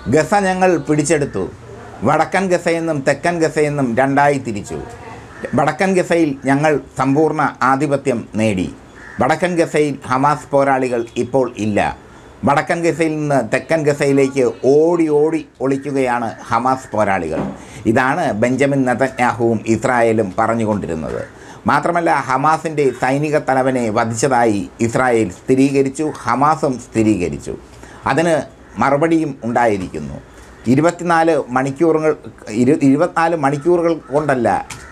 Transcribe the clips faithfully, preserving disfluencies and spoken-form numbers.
Gaza ഞങ്ങൾ പിടിച്ചെടുത്തു. വടക്കൻ ഗസയെന്നും തെക്കൻ ഗസയെന്നും രണ്ടായി തിരിച്ചു. വടക്കൻ ഗസയിൽ ഞങ്ങൾ സമ്പൂർണ്ണ ആധിപത്യം നേടി. വടക്കൻ ഗസയിൽ ഹമാസ് പോരാളികൾ ഇപ്പോൾ ഇല്ല. വടക്കൻ ഗസയിൽ നിന്ന് തെക്കൻ ഗസയിലേക്ക് ഓടി ഓടി ഒളിക്കുകയാണ് ഹമാസ് പോരാളികൾ. ഇതാണ് ബെഞ്ചമിൻ നെതന്യാഹുവും ഇസ്രായേലും പറഞ്ഞുകൊണ്ടിരുന്നത്. മാത്രമല്ല, ഹമാസിൻ്റെ സൈനിക തലവനെ വധിച്ചതായി ഇസ്രായേൽ സ്ഥിരീകരിച്ചു, ഹമാസും സ്ഥിരീകരിച്ചു. അതിന് മറുപടിയും ഉണ്ടായിരിക്കുന്നു. ഇരുപത്തിനാല് മണിക്കൂറുകൾ ഇരു ഇരുപത്തിനാല് മണിക്കൂറുകൾ കൊണ്ടല്ല,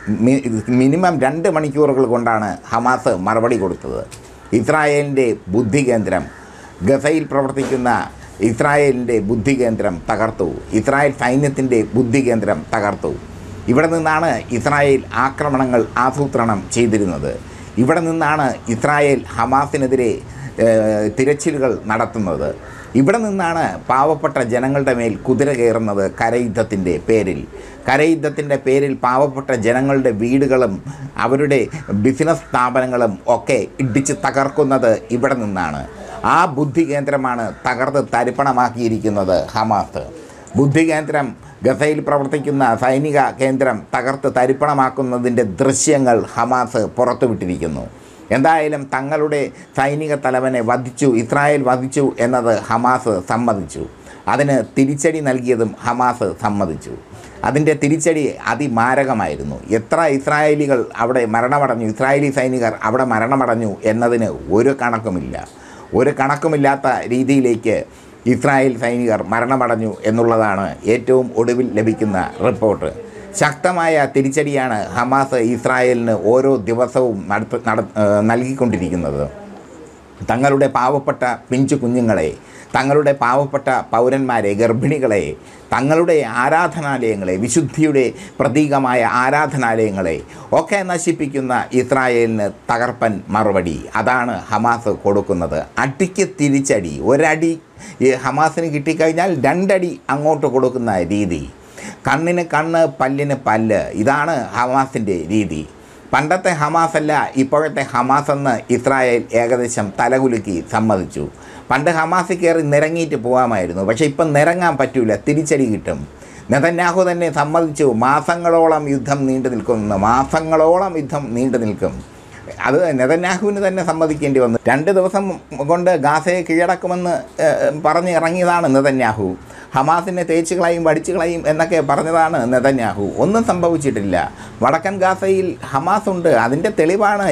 മിനിമം രണ്ട് മണിക്കൂറുകൾ കൊണ്ടാണ് ഹമാസ് മറുപടി കൊടുത്തത്. ഇസ്രായേലിൻ്റെ ബുദ്ധി കേന്ദ്രം, ഗസയിൽ പ്രവർത്തിക്കുന്ന ഇസ്രായേലിൻ്റെ ബുദ്ധി കേന്ദ്രം തകർത്തു. ഇസ്രായേൽ സൈന്യത്തിൻ്റെ ബുദ്ധി കേന്ദ്രം തകർത്തു. ഇവിടെ നിന്നാണ് ഇസ്രായേൽ ആക്രമണങ്ങൾ ആസൂത്രണം ചെയ്തിരുന്നത്. ഇവിടെ നിന്നാണ് ഇസ്രായേൽ ഹമാസിനെതിരെ തിരച്ചിലുകൾ നടത്തുന്നത്. ഇവിടെ നിന്നാണ് പാവപ്പെട്ട ജനങ്ങളുടെ മേൽ കുതിര കയറുന്നത്. കരയുദ്ധത്തിൻ്റെ പേരിൽ കരയുദ്ധത്തിൻ്റെ പേരിൽ പാവപ്പെട്ട ജനങ്ങളുടെ വീടുകളും അവരുടെ ബിസിനസ് സ്ഥാപനങ്ങളും ഒക്കെ ഇടിച്ച് തകർക്കുന്നത് ഇവിടെ നിന്നാണ്. ആ ബുദ്ധി കേന്ദ്രമാണ് തകർത്ത് തരിപ്പണമാക്കിയിരിക്കുന്നത് ഹമാസ്. ബുദ്ധി കേന്ദ്രം, ഗസയിൽ പ്രവർത്തിക്കുന്ന സൈനിക കേന്ദ്രം തകർത്ത് തരിപ്പണമാക്കുന്നതിൻ്റെ ദൃശ്യങ്ങൾ ഹമാസ് പുറത്തുവിട്ടിരിക്കുന്നു. എന്തായാലും തങ്ങളുടെ സൈനിക തലവനെ വധിച്ചു, ഇസ്രായേൽ വധിച്ചു എന്നത് ഹമാസ് സമ്മതിച്ചു. അതിന് തിരിച്ചടി നൽകിയതും ഹമാസ് സമ്മതിച്ചു. അതിൻ്റെ തിരിച്ചടി അതിമാരകമായിരുന്നു. എത്ര ഇസ്രായേലികൾ അവിടെ മരണമടഞ്ഞു, ഇസ്രായേലി സൈനികർ അവിടെ മരണമടഞ്ഞു എന്നതിന് ഒരു കണക്കുമില്ല. ഒരു കണക്കുമില്ലാത്ത രീതിയിലേക്ക് ഇസ്രായേൽ സൈനികർ മരണമടഞ്ഞു എന്നുള്ളതാണ് ഏറ്റവും ഒടുവിൽ ലഭിക്കുന്ന റിപ്പോർട്ട്. ശക്തമായ തിരിച്ചടിയാണ് ഹമാസ് ഇസ്രായേലിന് ഓരോ ദിവസവും നടത്ത നട നൽകിക്കൊണ്ടിരിക്കുന്നത്. തങ്ങളുടെ പാവപ്പെട്ട പിഞ്ചു കുഞ്ഞുങ്ങളെ, തങ്ങളുടെ പാവപ്പെട്ട പൗരന്മാരെ, ഗർഭിണികളെ, തങ്ങളുടെ ആരാധനാലയങ്ങളെ, വിശുദ്ധിയുടെ പ്രതീകമായ ആരാധനാലയങ്ങളെ ഒക്കെ നശിപ്പിക്കുന്ന ഇസ്രായേലിന് തകർപ്പൻ മറുപടി. അതാണ് ഹമാസ് കൊടുക്കുന്നത്. അടിക്ക് തിരിച്ചടി. ഒരടി ഹമാസിന് കിട്ടിക്കഴിഞ്ഞാൽ രണ്ടടി അങ്ങോട്ട് കൊടുക്കുന്ന രീതി. കണ്ണിന് കണ്ണ്, പല്ലിന് പല്ല്. ഇതാണ് ഹമാസിൻ്റെ രീതി. പണ്ടത്തെ ഹമാസ് അല്ല ഇപ്പോഴത്തെ ഹമാസ് എന്ന് ഇസ്രായേൽ ഏകദേശം തലകുലുക്കി സമ്മതിച്ചു. പണ്ട് ഹമാസിൽ കയറി നിരങ്ങിയിട്ട് പോകാമായിരുന്നു. പക്ഷേ ഇപ്പം നിരങ്ങാൻ പറ്റില്ല, തിരിച്ചടി കിട്ടും. നെതന്യാഹു തന്നെ സമ്മതിച്ചു, മാസങ്ങളോളം യുദ്ധം നീണ്ടു നിൽക്കുമെന്ന്. മാസങ്ങളോളം യുദ്ധം നീണ്ടു നിൽക്കും. അത് നെതന്യാഹുവിന് തന്നെ സമ്മതിക്കേണ്ടി വന്നു. രണ്ട് ദിവസം കൊണ്ട് ഗാസയെ കീഴടക്കുമെന്ന് പറഞ്ഞ് ഇറങ്ങിയതാണ് നെതന്യാഹു. ഹമാസിനെ തേച്ച് കളയും, വടിച്ചു കളയും എന്നൊക്കെ പറഞ്ഞതാണ് നെതന്യാഹു. ഒന്നും സംഭവിച്ചിട്ടില്ല. വടക്കൻ ഗാസയിൽ ഹമാസ് ഉണ്ട്. അതിൻ്റെ തെളിവാണ്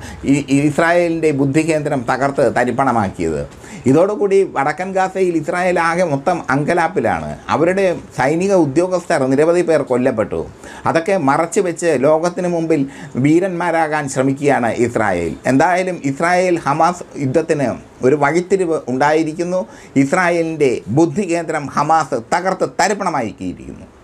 ഈ ഇസ്രായേലിൻ്റെ ബുദ്ധി കേന്ദ്രം തകർത്ത് തരിപ്പണമാക്കിയത്. ഇതോടുകൂടി വടക്കൻ ഗാസയിൽ ഇസ്രായേൽ ആകെ മൊത്തം അങ്കലാപ്പിലാണ്. അവരുടെ സൈനിക ഉദ്യോഗസ്ഥർ നിരവധി പേർ കൊല്ലപ്പെട്ടു. അതൊക്കെ മറച്ചു വെച്ച് ലോകത്തിന് മുമ്പിൽ വീരന്മാരാകാൻ ശ്രമിക്കുകയാണ് ഇസ്രായേൽ. എന്തായാലും ഇസ്രായേൽ ഹമാസ് യുദ്ധത്തിന് ഒരു വഴിത്തിരിവ് ഉണ്ടായിരിക്കുന്നു. ഇസ്രായേലിൻ്റെ ബുദ്ധി കേന്ദ്രം ഹമാസ് തകർത്ത് തരിപ്പണമാക്കിയിരിക്കുന്നു.